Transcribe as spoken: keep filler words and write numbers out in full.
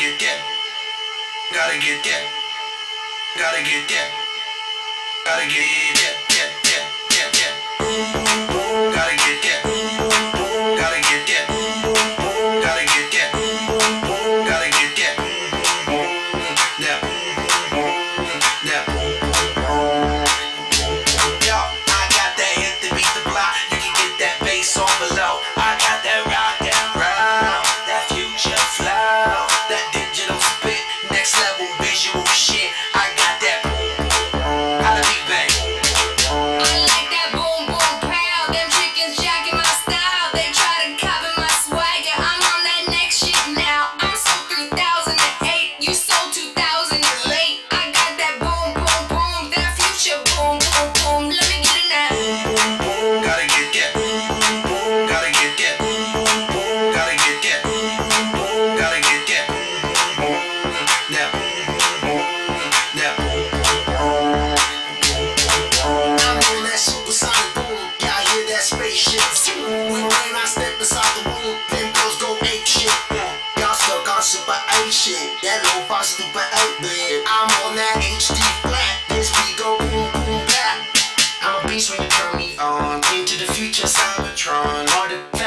get that. Gotta get that. Gotta get that. Gotta get that. That. That. That. That. Gotta get that. Gotta get that. Gotta get that. Gotta get that. That. That. Yo, I got that hit to beat the block. You can get that bass on below. I got that rock, that round, that future flow, that digital spit, next level visual shit. I got that boom, how to beat bang. I like that boom boom pow. Them chickens jacking my style. They try to copy my swagger. I'm on that next shit now. I'm so three thousand eight. You so two thousand late. I got that boom boom boom. That future boom boom boom. Let me get it now. Gotta get that. Gotta get that. Gotta get that. Gotta get that. That. That. I'm on that supersonic boom, y'all hear that spaceship too. When, when I step inside the room, them girls go ape shit. Y'all stuck on super eight shit, that low fi stupid eight bit. I'm on that H D flat, this beat go boom boom bap. I'm a beast when you turn me on, into the future Cybertron, or the